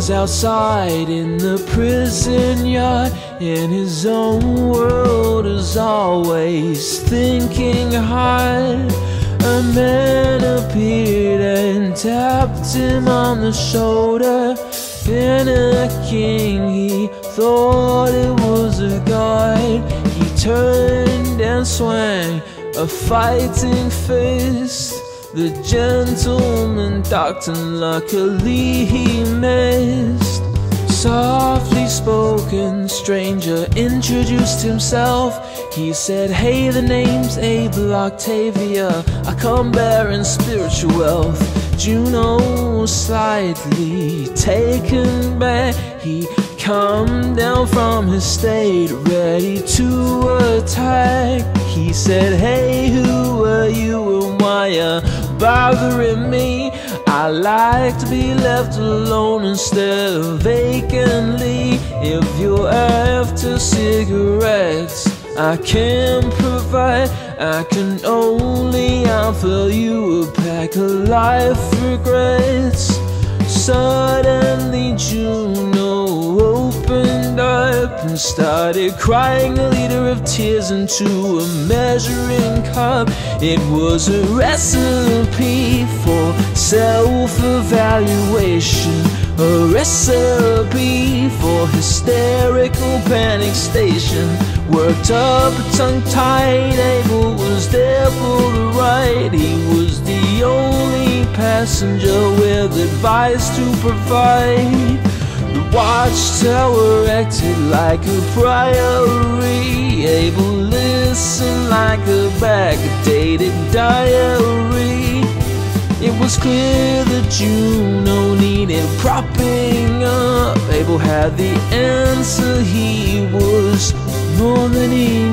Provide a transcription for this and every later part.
was outside in the prison yard, in his own world as always, thinking hard. A man appeared and tapped him on the shoulder. Then a king, he thought it was a god. He turned and swung a fighting fist. The gentleman ducked and luckily he missed. Softly spoken stranger introduced himself. He said, hey, the name's Abel Octavia. I come bearing spiritual wealth. Juno was slightly taken back. He come down from his state, ready to attack. He said, hey, who are you and why you bothering me? I like to be left alone instead of vacantly. If you're after cigarettes, I can provide. I can only offer you a pack of life regrets. Suddenly Juno opened up and started crying, the leader of tears into a measuring cup. It was a recipe for self-evaluation, a recipe for hysterical panic station. Worked up, tongue-tied, Abel was there for the ride. He was the only passenger with advice to provide. The watchtower acted like a priory. Abel listened like a backdated diary. It was clear that Juno needed propping up. Abel had the answer, he was more than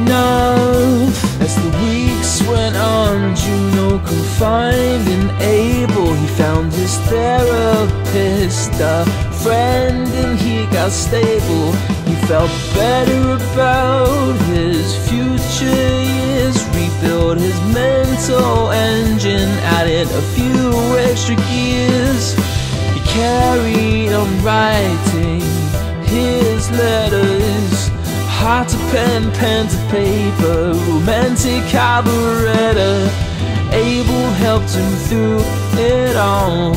enough. As the weeks went on, Juno confined in Abel. He found his therapist, a friend, and he got stable. He felt better about his future years, rebuilt his mental engine, added a few extra gears. He carried on writing his letters, heart to pen, pen to paper, romantic carburetor. Abel helped him through it all,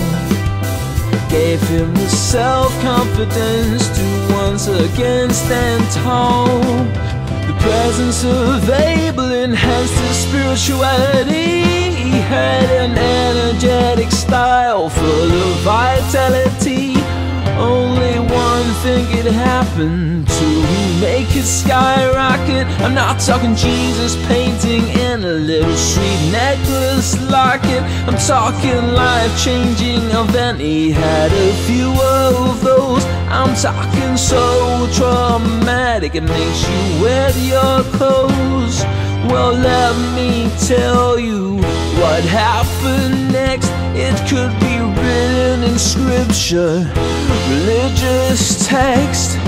gave him the self-confidence to once again stand tall. The presence of Abel enhanced his spirituality. He had an energetic style full of vitality. Only one thing could happen to make it skyrocket. I'm not talking Jesus painting in a little street necklace locket. I'm talking life-changing event. He had a few of those. I'm talking so traumatic it makes you wear your clothes. Well, let me tell you what happened next. It could be written in scripture, religious text.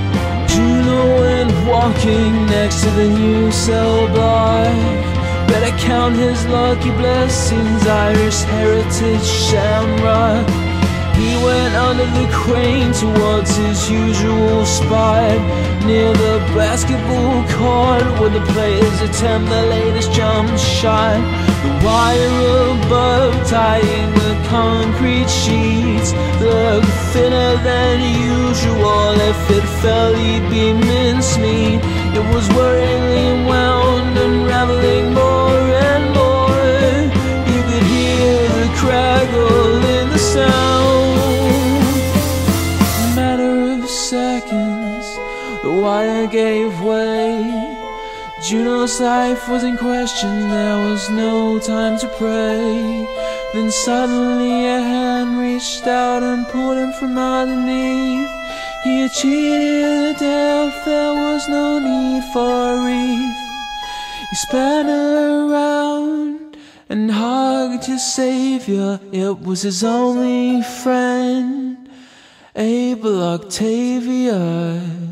Juno went walking next to the new cell block. Better count his lucky blessings, Irish heritage, shamrock. He went under the crane towards his usual spot, near the basketball court where the players attempt the latest jump shot. The wire above tying the concrete sheets looked thinner than usual. If it fell, he'd be mincemeat. It was worryingly wound, unraveling more and more. You could hear the crackle in the sound. A matter of seconds, the wire gave way. Juno's life was in question, there was no time to pray. Then suddenly a hand reached out and pulled him from underneath. He had cheated death, there was no need for a wreath. He spun around and hugged his savior. It was his only friend, Abel Octavia.